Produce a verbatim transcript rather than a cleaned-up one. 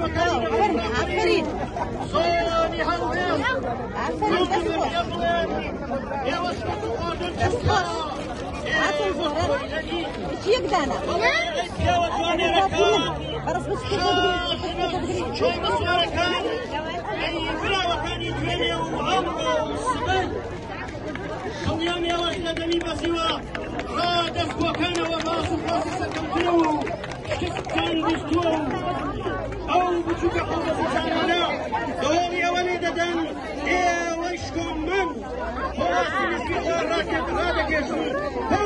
عفريت صوني هالبيض عفريت صوني يظلم يا وسط الأردن تسخر ايش يقدانا يا وطني ركان خلاص بس شو مصور كان أي بلا وكان يجري وعمره والصبي صيام يا وحدة دمي بسوا رادف وكان وراس راس سكمتلو كان بستو أو بتشوف حوض سجانا دور يا ولد دم يا وشكم من هو اسم السيارة كبرادك يسوع